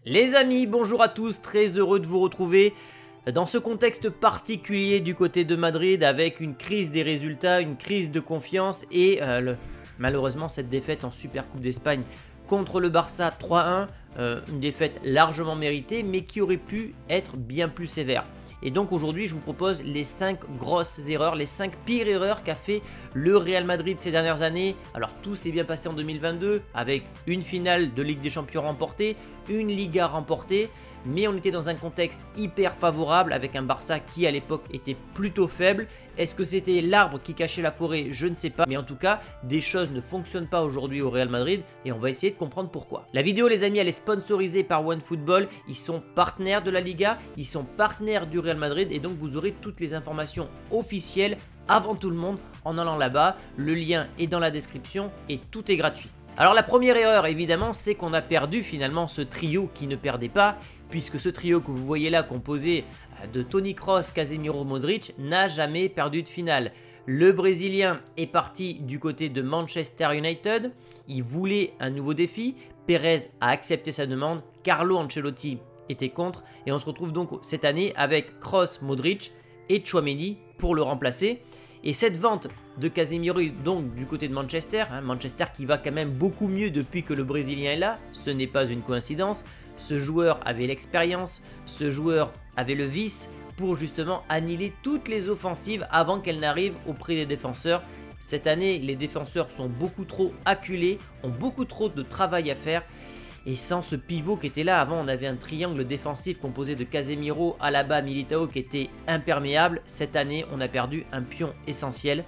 Les amis, bonjour à tous, très heureux de vous retrouver dans ce contexte particulier du côté de Madrid avec une crise des résultats, une crise de confiance et malheureusement cette défaite en Super Coupe d'Espagne contre le Barça 3-1, une défaite largement méritée mais qui aurait pu être bien plus sévère. Et donc aujourd'hui je vous propose les 5 grosses erreurs, les 5 pires erreurs qu'a fait le Real Madrid ces dernières années. Alors tout s'est bien passé en 2022 avec une finale de Ligue des Champions remportée, une Liga remportée, mais on était dans un contexte hyper favorable avec un Barça qui à l'époque était plutôt faible. Est-ce que c'était l'arbre qui cachait la forêt? Je ne sais pas, mais en tout cas des choses ne fonctionnent pas aujourd'hui au Real Madrid et on va essayer de comprendre pourquoi. La vidéo les amis elle est sponsorisée par OneFootball, ils sont partenaires de la Liga, ils sont partenaires du Real Madrid et donc vous aurez toutes les informations officielles avant tout le monde en allant là-bas. Le lien est dans la description et tout est gratuit. Alors la première erreur évidemment c'est qu'on a perdu finalement ce trio qui ne perdait pas, puisque ce trio que vous voyez là composé de Toni Kroos, Casemiro, Modric n'a jamais perdu de finale. Le Brésilien est parti du côté de Manchester United, il voulait un nouveau défi, Pérez a accepté sa demande, Carlo Ancelotti était contre et on se retrouve donc cette année avec Kroos, Modric et Tchouaméni pour le remplacer. Et cette vente de Casemiro donc du côté de Manchester, Manchester qui va quand même beaucoup mieux depuis que le Brésilien est là, ce n'est pas une coïncidence. Ce joueur avait l'expérience, ce joueur avait le vice pour justement annihiler toutes les offensives avant qu'elles n'arrivent auprès des défenseurs. Cette année, les défenseurs sont beaucoup trop acculés, ont beaucoup trop de travail à faire. Et sans ce pivot qui était là, avant on avait un triangle défensif composé de Casemiro, Alaba, Militao qui était imperméable. Cette année on a perdu un pion essentiel.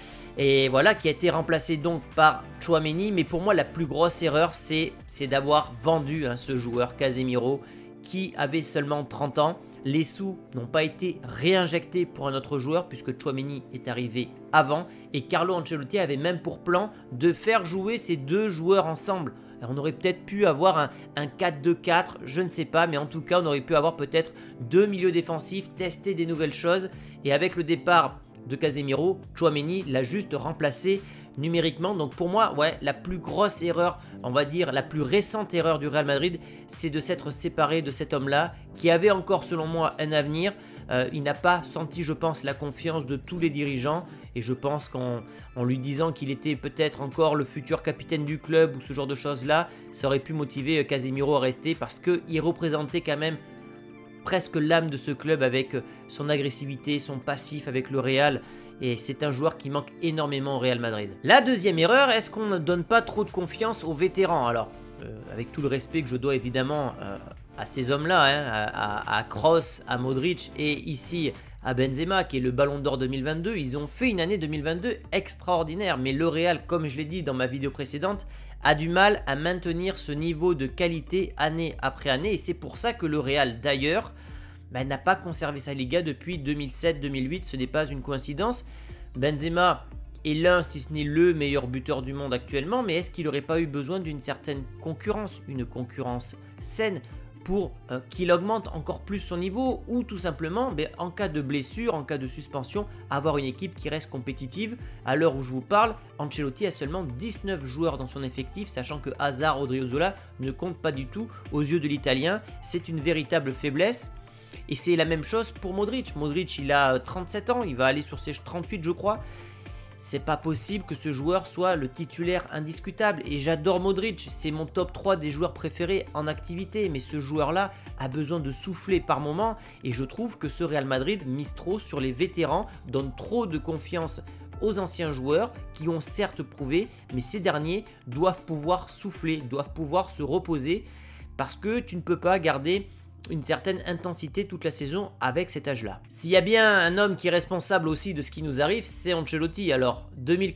Et voilà, qui a été remplacé donc par Tchouaméni. Mais pour moi la plus grosse erreur c'est d'avoir vendu ce joueur Casemiro qui avait seulement 30 ans. Les sous n'ont pas été réinjectés pour un autre joueur puisque Tchouaméni est arrivé avant. Et Carlo Ancelotti avait même pour plan de faire jouer ces deux joueurs ensemble. On aurait peut-être pu avoir un 4-2-4, je ne sais pas, mais en tout cas on aurait pu avoir peut-être deux milieux défensifs, tester des nouvelles choses. Et avec le départ de Casemiro, Tchouaméni l'a juste remplacé numériquement. Donc pour moi, ouais, la plus grosse erreur, on va dire la plus récente erreur du Real Madrid, c'est de s'être séparé de cet homme-là, qui avait encore selon moi un avenir. Il n'a pas senti, je pense, la confiance de tous les dirigeants. Et je pense qu'en lui disant qu'il était peut-être encore le futur capitaine du club ou ce genre de choses-là, ça aurait pu motiver Casemiro à rester parce qu'il représentait quand même presque l'âme de ce club avec son agressivité, son passif avec le Real. Et c'est un joueur qui manque énormément au Real Madrid. La deuxième erreur, est-ce qu'on ne donne pas trop de confiance aux vétérans? Alors, avec tout le respect que je dois évidemment à ces hommes-là, à Kroos, à Modric et ici à Benzema qui est le Ballon d'Or 2022, ils ont fait une année 2022 extraordinaire. Mais le Real, comme je l'ai dit dans ma vidéo précédente, a du mal à maintenir ce niveau de qualité année après année. Et c'est pour ça que le Real d'ailleurs n'a pas conservé sa Liga depuis 2007-2008, ce n'est pas une coïncidence. Benzema est l'un, si ce n'est le meilleur buteur du monde actuellement, mais est-ce qu'il n'aurait pas eu besoin d'une certaine concurrence, une concurrence saine pour qu'il augmente encore plus son niveau ou tout simplement en cas de blessure, en cas de suspension, avoir une équipe qui reste compétitive. À l'heure où je vous parle, Ancelotti a seulement 19 joueurs dans son effectif, sachant que Hazard, Odriozola ne comptent pas du tout aux yeux de l'Italien. C'est une véritable faiblesse. Et c'est la même chose pour Modric. Modric, il a 37 ans, il va aller sur ses 38 je crois. C'est pas possible que ce joueur soit le titulaire indiscutable. Et j'adore Modric, c'est mon top 3 des joueurs préférés en activité. Mais ce joueur-là a besoin de souffler par moment. Et je trouve que ce Real Madrid mise trop sur les vétérans, donne trop de confiance aux anciens joueurs qui ont certes prouvé, mais ces derniers doivent pouvoir souffler, doivent pouvoir se reposer. Parce que tu ne peux pas garder une certaine intensité toute la saison avec cet âge-là. S'il y a bien un homme qui est responsable aussi de ce qui nous arrive, c'est Ancelotti. Alors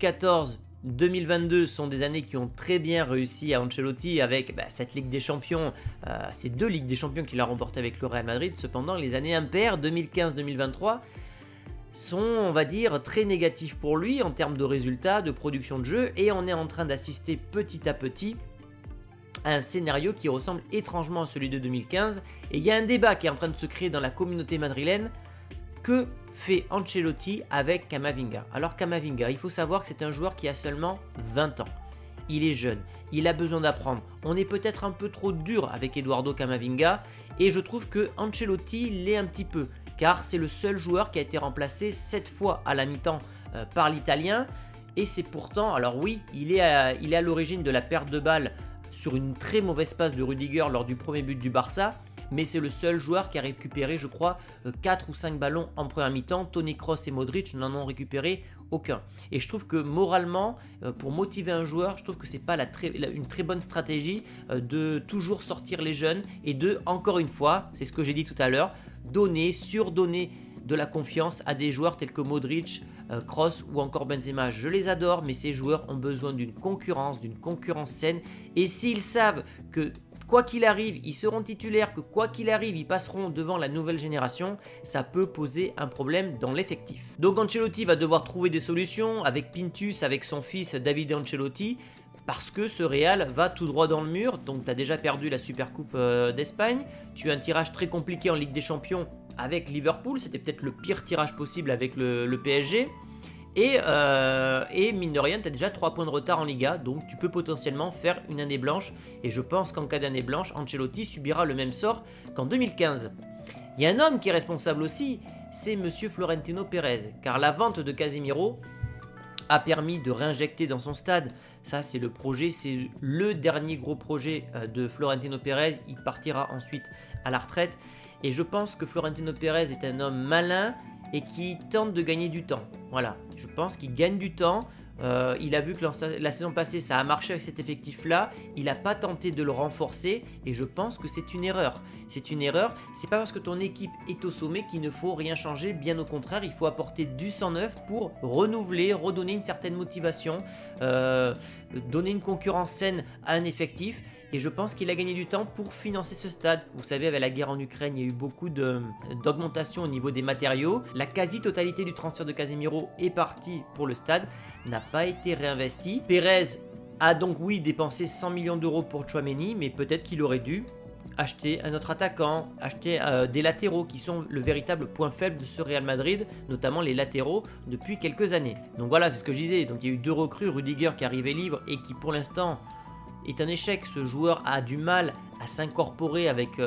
2014-2022 sont des années qui ont très bien réussi à Ancelotti avec cette Ligue des Champions, ces deux Ligues des Champions qu'il a remportées avec le Real Madrid. Cependant, les années impaires 2015-2023 sont, on va dire, très négatifs pour lui en termes de résultats, de production de jeu, et on est en train d'assister petit à petit un scénario qui ressemble étrangement à celui de 2015. Et il y a un débat qui est en train de se créer dans la communauté madrilène. Que fait Ancelotti avec Camavinga? Alors Camavinga, il faut savoir que c'est un joueur qui a seulement 20 ans. il est jeune, il a besoin d'apprendre. On est peut-être un peu trop dur avec Eduardo Camavinga et je trouve que Ancelotti l'est un petit peu, car c'est le seul joueur qui a été remplacé 7 fois à la mi-temps par l'Italien. Et c'est pourtant, alors oui, il est à l'origine de la perte de balle sur une très mauvaise passe de Rudiger lors du premier but du Barça, mais c'est le seul joueur qui a récupéré, je crois, 4 ou 5 ballons en première mi-temps. Toni Kroos et Modric n'en ont récupéré aucun. Et je trouve que moralement, pour motiver un joueur, je trouve que c'est pas une très bonne stratégie de toujours sortir les jeunes et de, encore une fois, c'est ce que j'ai dit tout à l'heure, surdonner de la confiance à des joueurs tels que Modric, Kroos ou encore Benzema. Je les adore, mais ces joueurs ont besoin d'une concurrence saine. Et s'ils savent que quoi qu'il arrive, ils seront titulaires, que quoi qu'il arrive, ils passeront devant la nouvelle génération, ça peut poser un problème dans l'effectif. Donc Ancelotti va devoir trouver des solutions avec Pintus, avec son fils Davide Ancelotti, parce que ce Real va tout droit dans le mur. Donc tu as déjà perdu la Supercoupe d'Espagne, tu as un tirage très compliqué en Ligue des Champions avec Liverpool, c'était peut-être le pire tirage possible avec le PSG. Et mine de rien, tu as déjà 3 points de retard en Liga, donc tu peux potentiellement faire une année blanche. Et je pense qu'en cas d'année blanche, Ancelotti subira le même sort qu'en 2015. Il y a un homme qui est responsable aussi, c'est Monsieur Florentino Pérez, car la vente de Casemiro a permis de réinjecter dans son stade. Ça, c'est le projet, c'est le dernier gros projet de Florentino Pérez. Il partira ensuite à la retraite. Et je pense que Florentino Pérez est un homme malin et qui tente de gagner du temps. Voilà, je pense qu'il gagne du temps. Il a vu que la saison passée, ça a marché avec cet effectif-là. Il n'a pas tenté de le renforcer et je pense que c'est une erreur. C'est une erreur. C'est pas parce que ton équipe est au sommet qu'il ne faut rien changer. Bien au contraire, il faut apporter du sang neuf pour renouveler, redonner une certaine motivation, donner une concurrence saine à un effectif. Et je pense qu'il a gagné du temps pour financer ce stade. Vous savez, avec la guerre en Ukraine, il y a eu beaucoup d'augmentation au niveau des matériaux. La quasi-totalité du transfert de Casemiro est partie pour le stade, n'a pas été réinvesti. Pérez a donc, oui, dépensé 100 millions d'euros pour Tchouaméni, mais peut-être qu'il aurait dû acheter un autre attaquant, acheter des latéraux qui sont le véritable point faible de ce Real Madrid, notamment les latéraux depuis quelques années. Donc voilà, c'est ce que je disais. Donc il y a eu 2 recrues, Rudiger qui arrivait libre et qui pour l'instant est un échec. Ce joueur a du mal à s'incorporer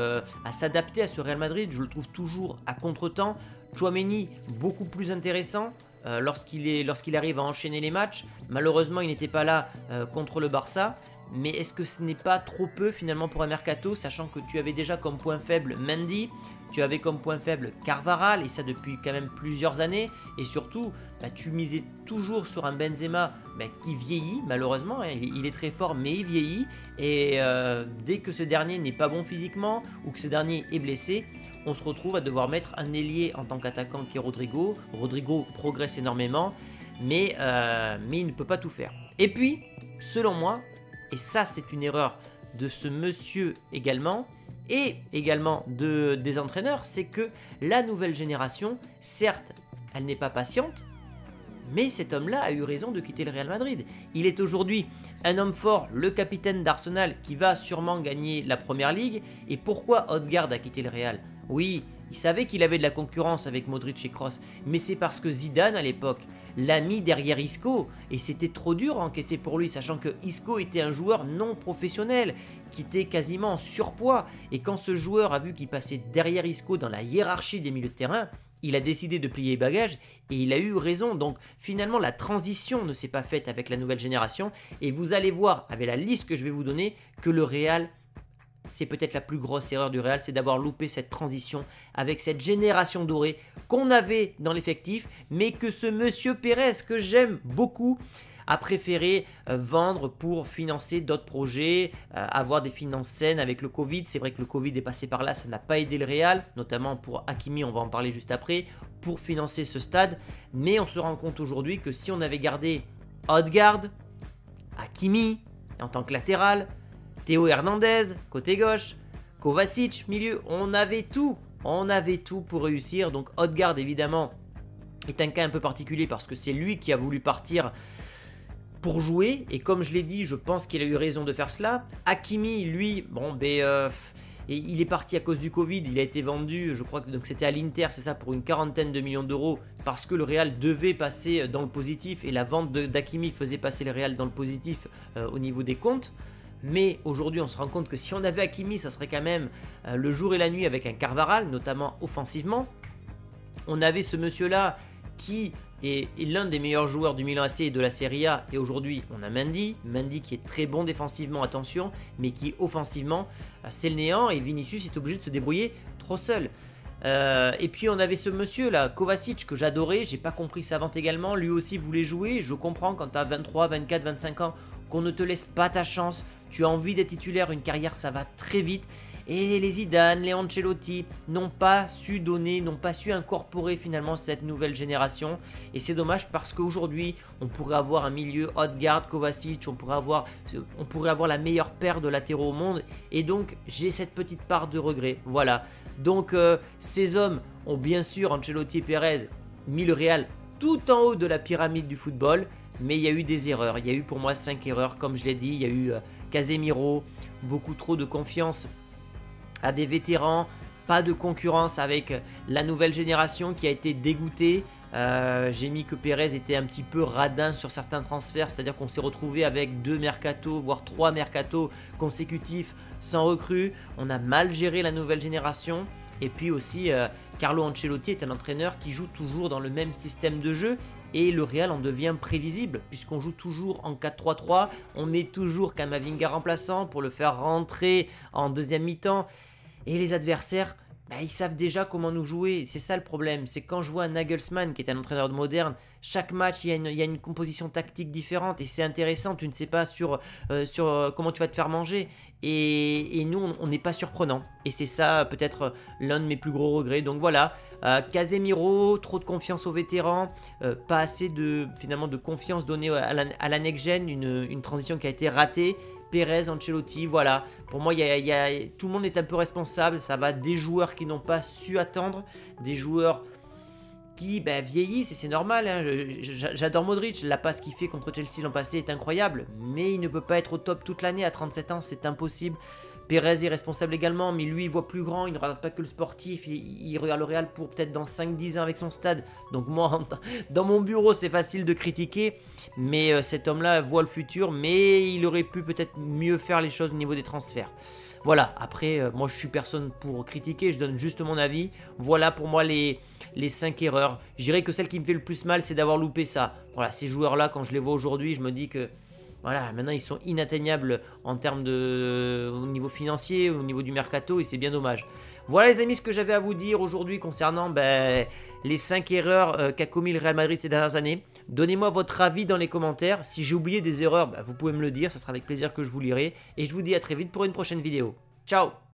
à s'adapter à ce Real Madrid. Je le trouve toujours à contre-temps. Tchouaméni, beaucoup plus intéressant lorsqu'il arrive à enchaîner les matchs. Malheureusement, il n'était pas là contre le Barça. Mais est-ce que ce n'est pas trop peu finalement pour un mercato, sachant que tu avais déjà comme point faible Mendy, tu avais comme point faible Carvajal, et ça depuis quand même plusieurs années, et surtout tu misais toujours sur un Benzema qui vieillit malheureusement, hein. Il est très fort mais il vieillit, et dès que ce dernier n'est pas bon physiquement ou que ce dernier est blessé, on se retrouve à devoir mettre un ailier en tant qu'attaquant qui est Rodrigo. Rodrigo progresse énormément, mais il ne peut pas tout faire. Et puis, selon moi, et ça c'est une erreur de ce monsieur également, et également des entraîneurs, c'est que la nouvelle génération, certes, elle n'est pas patiente, mais cet homme-là a eu raison de quitter le Real Madrid. Il est aujourd'hui un homme fort, le capitaine d'Arsenal, qui va sûrement gagner la Première Ligue. Et pourquoi Odegaard a quitté le Real? Oui, il savait qu'il avait de la concurrence avec Modric et Kroos, mais c'est parce que Zidane, à l'époque, l'a mis derrière Isco, et c'était trop dur à encaisser pour lui, sachant que Isco était un joueur non professionnel, qui était quasiment en surpoids, et quand ce joueur a vu qu'il passait derrière Isco dans la hiérarchie des milieux de terrain, il a décidé de plier les bagages, et il a eu raison. Donc finalement la transition ne s'est pas faite avec la nouvelle génération, et vous allez voir avec la liste que je vais vous donner que le Real, c'est peut-être la plus grosse erreur du Real, c'est d'avoir loupé cette transition avec cette génération dorée qu'on avait dans l'effectif, mais que ce monsieur Pérez, que j'aime beaucoup, a préféré vendre pour financer d'autres projets, avoir des finances saines avec le Covid. C'est vrai que le Covid est passé par là, ça n'a pas aidé le Real, notamment pour Hakimi, on va en parler juste après, pour financer ce stade. Mais on se rend compte aujourd'hui que si on avait gardé Odegaard, Hakimi en tant que latéral, Théo Hernandez, côté gauche, Kovacic, milieu, on avait tout pour réussir. Donc Odegaard, évidemment, est un cas un peu particulier parce que c'est lui qui a voulu partir pour jouer. Et comme je l'ai dit, je pense qu'il a eu raison de faire cela. Hakimi, lui, Et il est parti à cause du Covid, il a été vendu, je crois que c'était à l'Inter, c'est ça, pour une quarantaine de millions d'euros, parce que le Real devait passer dans le positif, et la vente d'Hakimi faisait passer le Real dans le positif au niveau des comptes. Mais aujourd'hui, on se rend compte que si on avait Hakimi, ça serait quand même le jour et la nuit avec un Carvajal, notamment offensivement. On avait ce monsieur-là qui est l'un des meilleurs joueurs du Milan AC et de la Serie A. Et aujourd'hui, on a Mendy qui est très bon défensivement, attention, mais qui offensivement, c'est le néant. Et Vinicius est obligé de se débrouiller trop seul. Et puis on avait ce monsieur là, Kovacic, que j'adorais, j'ai pas compris sa vente également, lui aussi voulait jouer. Je comprends quand tu as 23, 24, 25 ans qu'on ne te laisse pas ta chance, tu as envie d'être titulaire, une carrière ça va très vite. Et les Zidane, les Ancelotti n'ont pas su donner, n'ont pas su incorporer finalement cette nouvelle génération. Et c'est dommage parce qu'aujourd'hui, on pourrait avoir un milieu Odegaard, Kovacic, on pourrait avoir la meilleure paire de latéraux au monde. Et donc, j'ai cette petite part de regret. Voilà. Donc, ces hommes ont bien sûr, Ancelotti et Perez, mis le Real tout en haut de la pyramide du football. Mais il y a eu des erreurs. Il y a eu pour moi 5 erreurs, comme je l'ai dit. Il y a eu Casemiro, beaucoup trop de confiance à des vétérans, pas de concurrence avec la nouvelle génération qui a été dégoûtée. J'ai mis que Perez était un petit peu radin sur certains transferts, c'est-à-dire qu'on s'est retrouvé avec 2 mercatos, voire 3 mercatos consécutifs sans recrue. On a mal géré la nouvelle génération. Et puis aussi, Carlo Ancelotti est un entraîneur qui joue toujours dans le même système de jeu. Et le Real en devient prévisible puisqu'on joue toujours en 4-3-3. On met toujours Camavinga remplaçant pour le faire rentrer en deuxième mi-temps. Et les adversaires, ils savent déjà comment nous jouer. C'est ça le problème. C'est quand je vois un Nagelsmann qui est un entraîneur moderne, chaque match il y a une composition tactique différente et c'est intéressant. Tu ne sais pas sur comment tu vas te faire manger. Et nous, on n'est pas surprenant. Et c'est ça peut-être l'un de mes plus gros regrets. Donc voilà, Casemiro, trop de confiance aux vétérans, pas assez de confiance donnée à la next-gen, une transition qui a été ratée. Perez, Ancelotti, voilà. Pour moi, tout le monde est un peu responsable. Ça va des joueurs qui n'ont pas su attendre, des joueurs qui vieillissent et c'est normal. Hein. J'adore Modric, la passe qu'il fait contre Chelsea l'an passé est incroyable, mais il ne peut pas être au top toute l'année à 37 ans, c'est impossible. Perez est responsable également, mais lui il voit plus grand, il ne regarde pas que le sportif, il regarde le Real pour peut-être dans 5-10 ans avec son stade. Donc moi, dans mon bureau c'est facile de critiquer, mais cet homme-là voit le futur, mais il aurait pu peut-être mieux faire les choses au niveau des transferts. Voilà, après, moi je suis personne pour critiquer, je donne juste mon avis. Voilà pour moi les 5 erreurs. Je dirais que celle qui me fait le plus mal, c'est d'avoir loupé ça. Voilà, ces joueurs-là, quand je les vois aujourd'hui, je me dis que voilà, maintenant ils sont inatteignables en termes au niveau financier, au niveau du mercato, et c'est bien dommage. Voilà les amis, ce que j'avais à vous dire aujourd'hui concernant les 5 erreurs qu'a commis le Real Madrid ces dernières années. Donnez-moi votre avis dans les commentaires. Si j'ai oublié des erreurs, vous pouvez me le dire, ce sera avec plaisir que je vous lirai. Et je vous dis à très vite pour une prochaine vidéo. Ciao!